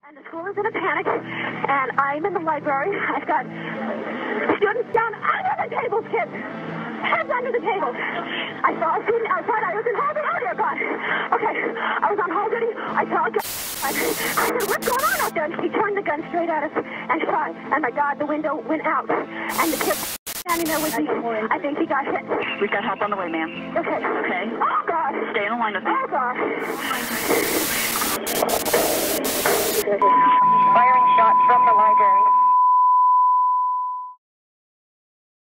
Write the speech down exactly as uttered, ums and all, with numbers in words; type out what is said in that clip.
And the school is in a panic, and I'm in the library. I've got students down under the tables, kids. Heads under the tables. I saw a student outside. I was in hall duty. Oh, dear God. Okay, I was on hall duty. I saw a gun. I said, what's going on out there? And he turned the gun straight at us and shot. And my God, the window went out. And the kid standing there with me, I think he got hit. We've got help on the way, ma'am. Okay. Okay. Oh, God. Stay in line with me. Oh, God. Firing shots from the library.